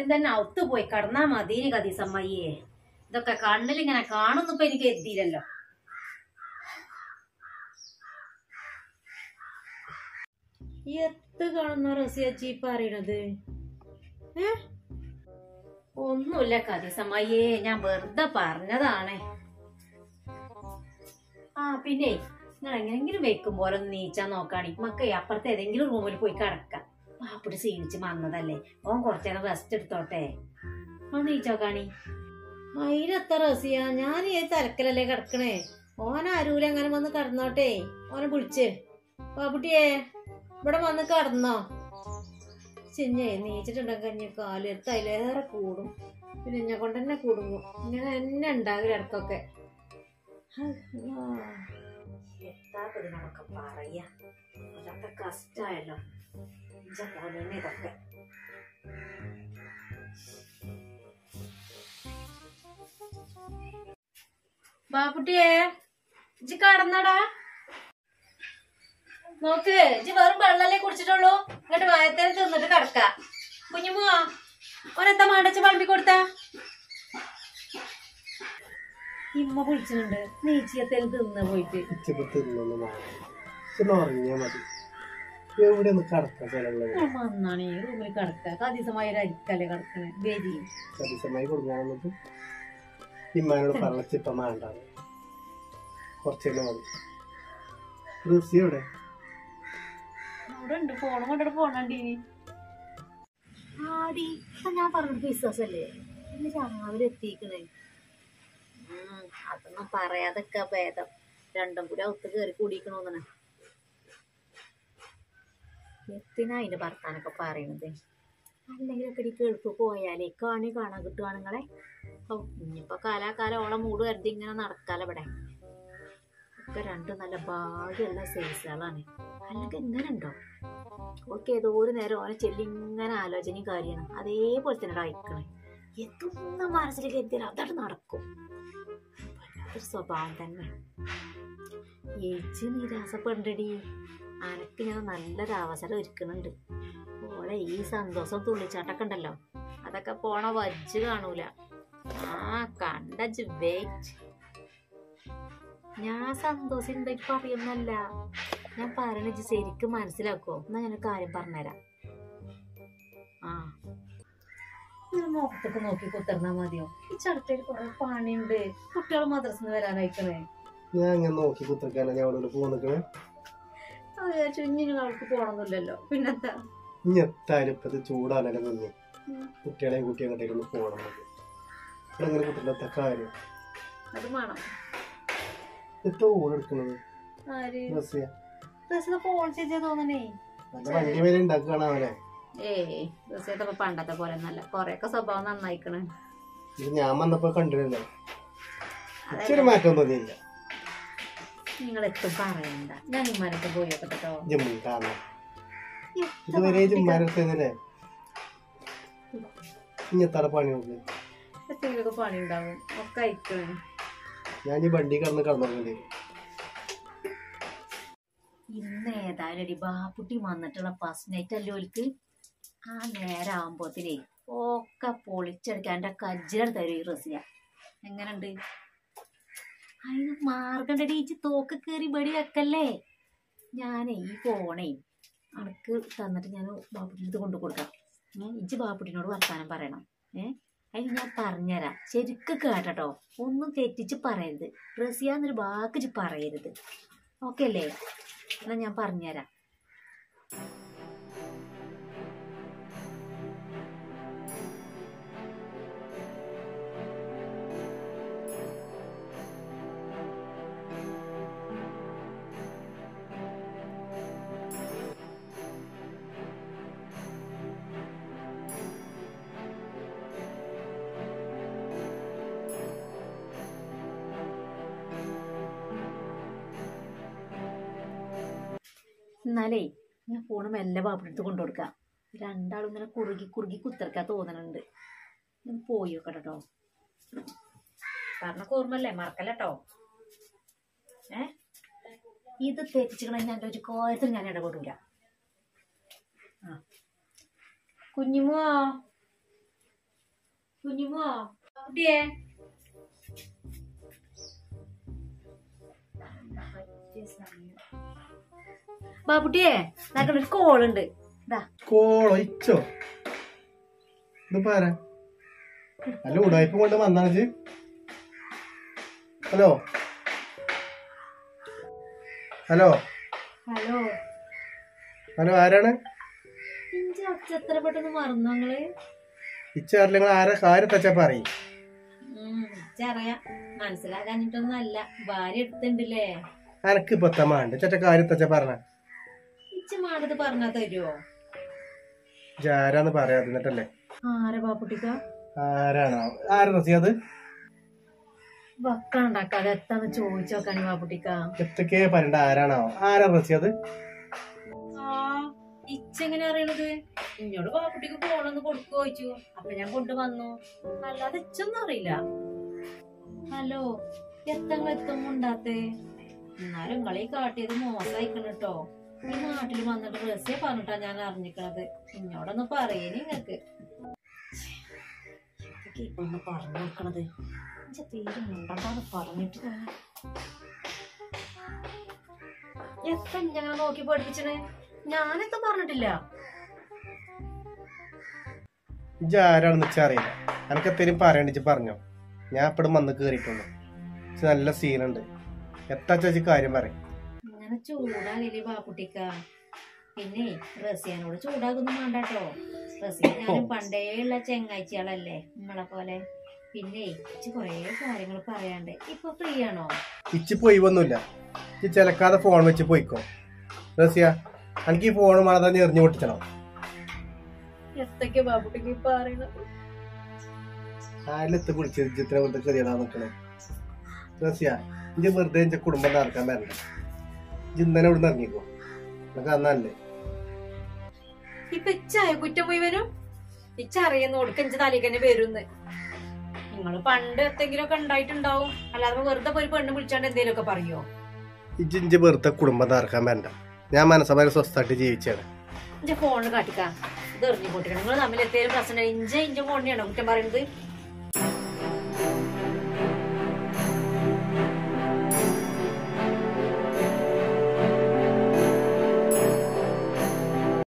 ആദ്യം തന്നെ ഔത്ത് പോയി കടന്നാ മതി കദീസമ്മയ്യേ. ഇതൊക്കെ കണ്ണിലിങ്ങനെ കാണുന്നു ഇപ്പൊ എനിക്ക് എത്തിയില്ലല്ലോ. എത്ത് കാണുന്ന റസിയച്ചി പറയണത്? ഒന്നുമില്ല കദീസമ്മയ്യേ, ഞാൻ വെറുതെ പറഞ്ഞതാണ്. പിന്നെ നിങ്ങൾ എങ്ങനെങ്കിലും വെക്കും പോലെ ഒന്ന് നീച്ചാൻ നോക്കാണി. മക്ക അപ്പുറത്തെ ഏതെങ്കിലും റൂമിൽ പോയി കിടക്കാം. പാപ്പിട്ട് ക്ഷീണിച്ച് വന്നതല്ലേ, ഓൻ കുറച്ചേരം റെസ്റ്റ് എടുത്തോട്ടെ. ഒന്ന് നീച്ചോക്കാണി. അതിനെത്ര റസിയ, ഞാൻ ഈ തിരക്കിലല്ലേ കിടക്കണേ. ഓനാരൂല അങ്ങനെ വന്ന് കിടന്നോട്ടെ. ഓനെ വിളിച്ച് പാപ്പുട്ടിയെ ഇവിടെ വന്ന് കിടന്നോ. ചിഞ്ഞേ നീച്ചിട്ടുണ്ടെങ്കിൽ കഞ്ഞി കാലെടുത്ത് അതിലേറെ കൂടും. പിന്നെ എന്നെ കൊണ്ട് തന്നെ കൂടുമ്പോ ഇങ്ങനെ എന്നെ ഉണ്ടാകില്ല ഇടക്കൊക്കെ. എത്താത്തതിനൊക്കെ പറയാ, അതൊക്കെ കഷ്ടായല്ലോ. ഇതൊക്കെ ബാപ്പുട്ടിയെ ഇജ്ജ് കടന്നടാ. നോക്ക്, ഇജ്ജ് വെറും വെള്ളല്ലേ കുടിച്ചിട്ടുള്ളൂ. ഇങ്ങോട്ട് വായത്തേനെ തിന്നിട്ട് കിടക്ക. കുഞ്ഞുമോ ഒരെത്താ മാണ്ടച്ച വളമ്പി കൊടുത്ത. ഇമ്മ വിളിച്ചിട്ടുണ്ട്, നീച്ചിയത്തേലും തിന്ന് പോയിട്ട്. വന്നാണ് ഈ റൂമിൽ കിടക്ക. കദീസമായി അരിക്കല്ലേ കിടക്കണേ. ബേരി ഇമ്മാനോട് പറഞ്ഞിപ്പം വേണ്ട, കുറച്ചെല്ലാം മതി. ഇവിടെ ഉണ്ട്, ഫോണും കൊണ്ടിട്ട് പോണണ്ടി. ആടി ഞാൻ പറഞ്ഞിട്ട് വിശ്വാസല്ലേ, ഇന്ന് രാവിലെ എത്തിക്കണേ. അതൊന്നും പറയാതൊക്കെ ഭേദം. രണ്ടും കൂടി ഒത്ത് കയറി കൂടിക്കണോന്നാണ്. എത്തിനാ അതിന്റെ ഭർത്താനൊക്കെ പറയണത്. അല്ലെങ്കിലൊക്കെ കേൾപ്പ് പോയാലേ കാണി കാണാൻ കിട്ടുവാണുങ്ങളെ. ഇനിയിപ്പൊ കാലാകാലം ഓളെ മൂട് കരുതി ഇങ്ങനെ നടക്കാലോ. ഇവിടെ ഒക്കെ രണ്ടും നല്ല ഭാഗ്യമുള്ള സൈസുകളാണ്. അല്ലെങ്കിൽ ഇങ്ങനെ ഉണ്ടോ? ഓക്കെ ഏതോ ഒരു നേരം ഓനെ ചെല്ലി ഇങ്ങനെ ആലോചനയും കാര്യമാണ്. അതേപോലെ തന്നെ അയക്കണേ. എത്തുന്ന മനസ്സിലേക്ക് എത്തിയാൽ അതോട്ട് നടക്കും. ഒരു സ്വഭാവം തന്നെ. ഏച്ചി നിരാശപ്പെടണ്ടടി. അനക്ക് ഞാൻ നല്ലൊരു അവസരം ഒരുക്കുന്നുണ്ട്. ഓളെ ഈ സന്തോഷം തുള്ളിച്ചാട്ടൊക്കെ ഉണ്ടല്ലോ, അതൊക്കെ പോണ വജ്ജ് കാണൂല. കണ്ടജ് വെയിറ്റ്. ഞാൻ സന്തോഷം ഉണ്ടായിട്ട് പറയുന്നല്ല, ഞാൻ പറയണ ശരിക്കും മനസ്സിലാക്കോ. എന്നാ ഞാൻ കാര്യം പറഞ്ഞുതരാം. മുഖത്തൊക്കെ നോക്കി കുത്തിർന്നാ മതിയോ? ഈ ചടത്തിൽ കുറെ പണിയുണ്ട്. കുട്ടികൾ മദ്രസിന്ന് വരാനായിക്കണേ. ഞാൻ നോക്കി കുത്തിർക്കാനാ ഞാൻ അവിടെ പോന്നിക്കണേ. അവൾക്ക് പോണമെന്നില്ലല്ലോ. പിന്നെന്താ ഇനി എത്തായാലും ഇപ്പത് ചൂടാണല്ലോ നിന്ന് കുട്ടികളെയും കുട്ടി അങ്ങോട്ടേക്കൊന്ന് പോകണം. അങ്ങനെ കുട്ടികളുടെ കാര്യം അത് വേണം. എത്ര ഓടെടുക്കണത് തോന്നണേ. വണ്ടി വരെ ഉണ്ടാക്കുകയാണ് അവനെ. റസിയത്തെ പണ്ടത്തെ പോലെ ഒന്നല്ല, കൊറേയൊക്കെ സ്വഭാവം നന്നായിക്കണ്. ഞാൻ വന്നപ്പോ കണ്ടില്ലല്ലോ, ഇച്ചിരി മാറ്റം തോന്നിയില്ല. നിങ്ങളെത്തും പറയണ്ട, ഞാൻ ഇമ്മാനൊക്കെ പോയോട്ടോ. ഇതുവരെ ജിമ്മാനല്ലേ ഇനി എത്ര പണി നോക്ക്. എത്രയൊക്കെ പണി ഉണ്ടാവും. ഒക്കെ അയക്കണേ. ഞാൻ ഈ വണ്ടി കടന്നുറങ്ങേണ്ടി. ഇന്ന് ഏതായാലും ഒരു ബാപ്പുട്ടി വന്നിട്ടുള്ള ഫസ്റ്റ് നൈറ്റ് അല്ലേ ഓൽക്ക്. ആ നേരം ആവുമ്പോത്തിനേ ഒക്കെ പൊളിച്ചെടുക്കാൻ എൻ്റെ കജ്ജിലെടുത്ത് തരും ഈ റസിയ. എങ്ങനെയുണ്ട്? അതിന് മാർഗണ്ടടി. ഇജ്ജ് തോക്ക് കയറി ബടി വെക്കല്ലേ. ഞാനേ ഈ ഫോണേ അനക്ക് തന്നിട്ട് ഞാൻ ബാപ്പുട്ടിൻ്റെ അടുത്ത് കൊണ്ടു കൊടുക്കാം. ഇജ്ജ് ബാപ്പുട്ടിനോട് വർത്താനം പറയണം. അതിന് ഞാൻ പറഞ്ഞുതരാം. ശരിക്കും കേട്ടോ, ഒന്നും തെറ്റിച്ച് പറയരുത്. റസിയാന്നൊരു വാക്ക് പറയരുത്. ഓക്കെ അല്ലേ? എന്നാൽ ഞാൻ പറഞ്ഞുതരാം. എന്നാലേ ഞാൻ ഫോണ് മെല്ലെ ബാപ്പിനെടുത്ത് കൊണ്ടു കൊടുക്കാം. രണ്ടാളും ഇങ്ങനെ കുറുകി കുറുകി കുത്തിറക്കാൻ തോന്നണുണ്ട്. ഞാൻ പോയി നോക്കട്ടോ. പറഞ്ഞ ഓർമ്മല്ലേ, മറക്കല്ലോ. ഇത് തെറ്റിച്ചിക്കണ ഞാൻ ഒരു കാര്യത്തിൽ ഞാൻ ഇടപെടൂല. കുഞ്ഞുമോ കുഞ്ഞുമോ കുട്ടിയെ ബാബുട്ടിയെ ഒരു കോളുണ്ട്. കോളോ ഇച്ചോ ഇത് പാരാ അല്ല ഉടായ്പ കൊണ്ട് വന്നാണ്. ഹലോ ഹലോ ഹലോ ഹലോ ആരാണ്? എത്ര പെട്ടെന്ന് മറന്നു നിങ്ങള്? ഇച്ചറിയില്ല. നിങ്ങൾ ആരാ കാര്യം തച്ചാ പറയും. അറിയാം, മനസ്സിലാക്കാനിട്ടൊന്നും അല്ല. ഭാര്യ എടുത്തിണ്ടല്ലേ? എനക്ക് പൊത്തമാണ്ട് ചേട്ട കാര്യം തച്ചാ പറഞ്ഞ ഇച്ച മാടത് പറഞ്ഞാ തരുവോ? ആരാന്ന് പറയാതിന്നിട്ടല്ലേ. ആരാ ബാപ്പുട്ടിക്ക? ആരാണോ? ആരാ റസിയത്? വക്കണ്ടാക്കാതെ എത്താന്ന് ചോദിച്ചോക്കാണ് ബാപ്പുട്ടിക്ക. എത്തൊക്കെ പറയണ്ട. ആരാണോ? ആരാ റസിയത്? ഇച്ചെങ്ങനെ അറിയണത്? ഇന്നോട് ബാപ്പുട്ടിക്ക് ഫോണൊന്ന് കൊടുക്കു ചോദിച്ചു. അപ്പൊ ഞാൻ കൊണ്ടുവന്നു. അല്ലാതെ ഇച്ചൊന്നും അറിയില്ല. ഹലോ, എത്തുണ്ടാത്തേ? എന്നാലും നിങ്ങളീ കാട്ടിയത് മോശമായിക്കണ കേട്ടോ. ഈ നാട്ടിൽ വന്നിട്ട് ഡ്രസ്സേ പറഞ്ഞിട്ടാ ഞാൻ അറിഞ്ഞിക്കണത്. ഇന്നോടൊന്ന് പറയേ നിങ്ങക്ക്. ഇപ്പൊന്ന് പറഞ്ഞു നോക്കണത് തീരെ മുണ്ടാന്ന് പറഞ്ഞിട്ട് എത്ര ഞങ്ങൾ നോക്കി പഠിപ്പിച്ചേ? ഞാനെത്തും പറഞ്ഞിട്ടില്ല. ഇജ്ജ് ആരാണെന്ന് വെച്ചാ അറിയില്ല. എനക്ക് എത്തേലും പറയണ്ടിച്ച് പറഞ്ഞോ. ഞാൻ എപ്പോഴും വന്ന് കേറിയിട്ടുള്ളു. നല്ല സീനുണ്ട്. എത്താ ചേച്ചി കാര്യം പറയും. അങ്ങനെ ചൂടാകില്ലേ ബാപ്പുട്ടിക്ക? പിന്നെ റസിയാനോട് ചൂടാകൊന്നും വേണ്ടാട്ടോ. റസിയ ഞാനും പണ്ടേ ഉള്ള ചെങ്ങാഴ്ചകളല്ലേ നമ്മളെ പോലെ. പിന്നെ ഇച്ച് കൊറേ കാര്യങ്ങൾ പറയാണ്ട്. ഇപ്പൊ ഫ്രീ ആണോ? ഇച്ച് പോയി ഒന്നുമില്ല. ഇച്ച് ചിലക്കാതെ ഫോൺ വെച്ച് പോയിക്കോ. റസിയ എനിക്ക് ഈ ഫോൺ വേണം എറിഞ്ഞു പൊട്ടിച്ചണോ? എത്തൊക്കെ ബാബുട്ടിക്ക് പറയണത്? ആരിലെത്ത് വിളിച്ച് ഇത്ര വെറുതെ കറിയടാ നിക്കണേ. റസിയ ഇന്റെ വെറുതെ എന്റെ കുടുംബം നടക്കാൻ വരണ്ട. ഇന്നലെ ഇവിടെ ഇറങ്ങിക്കോ. നമുക്ക് അന്നല്ലേ ഇപ്പൊ ഇച്ചായ കുറ്റം പോയി വരും. ഇച്ചറിയുന്ന കൊടുക്കഞ്ച് തലേക്ക് തന്നെ വരുന്ന്. നിങ്ങള് പണ്ട് എന്തെങ്കിലും ഒക്കെ ഉണ്ടായിട്ടുണ്ടാവും. അല്ലാതെ വെറുതെ പോയി പെണ്ണ് വിളിച്ചാണ്ട് എന്തേലും ഒക്കെ പറയോ? ഇഞ്ചിഞ്ച് വെറുതെ കുടുംബം നടക്കാൻ വരണ്ട. ഞാൻ മനസ്സമാരെ സ്വസ്ഥായിട്ട് ജീവിച്ചാണ്. ഇഞ്ച ഫോണിൽ കാട്ടിക്കാ ഇത് എറിഞ്ഞു പൊട്ടിക്കണം. നിങ്ങൾ തമ്മിൽ എത്തിയാലും പ്രശ്നം. ഇഞ്ച ഫോണിനെയാണോ കുറ്റം പറയുന്നത്?